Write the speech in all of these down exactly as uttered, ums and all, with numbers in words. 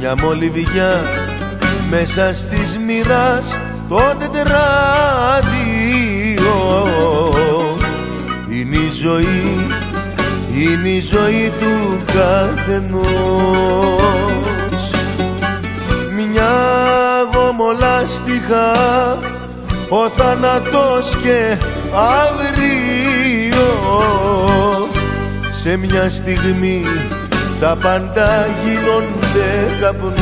Μια μολυβιά μέσα στις μοίρας το τετράδιο. Είναι η ζωή, είναι η ζωή του καθενός. Μια γομολάστιχα, ο θάνατος και αύριο. Σε μια στιγμή τα πάντα γίνονται καπνός.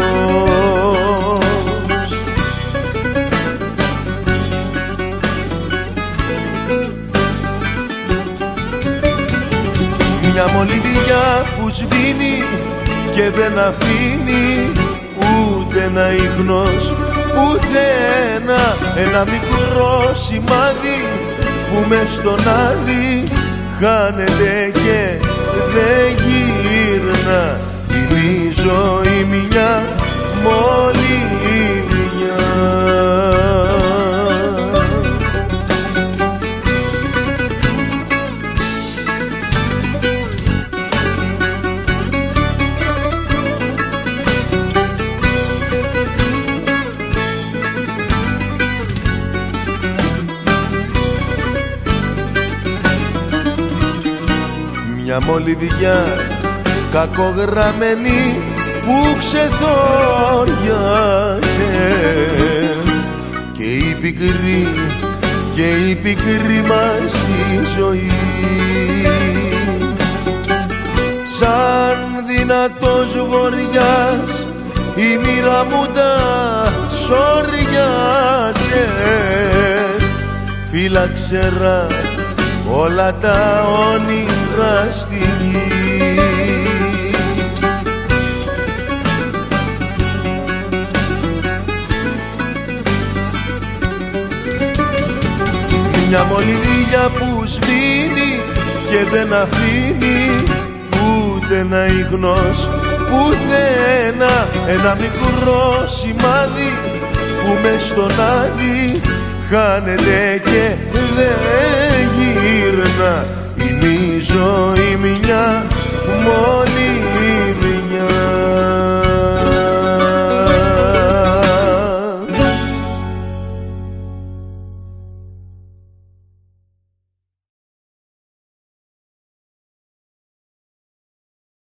Μια μολυβιά που σβήνει και δεν αφήνει ούτε ένα ίχνος πουθένα. Ένα μικρό σημάδι που μες στον άδει χάνεται και δεν γύρνα. Είναι η ζωή μια μολυβιά. Μια μολυβιά κακογραμμένη που ξεθόριασε και η πικρή, και η πικρή μας η ζωή. Σαν δυνατός βοριάς η μοίρα μου τα σόριασε. Φύλαξερα όλα τα όνειρα στη γη. Μια μολυβιά που σβήνει και δεν αφήνει ούτε ένα ίχνος πουθένα. Ένα μικρό σημάδι που μες στον άδει χάνεται και δεν γύρνα. Είναι η ζωή